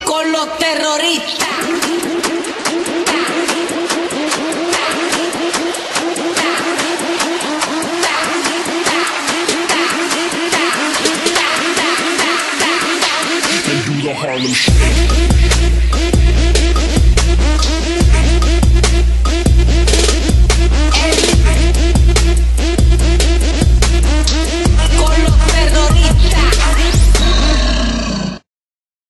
con los terroristas. And do the Harlem Shake. El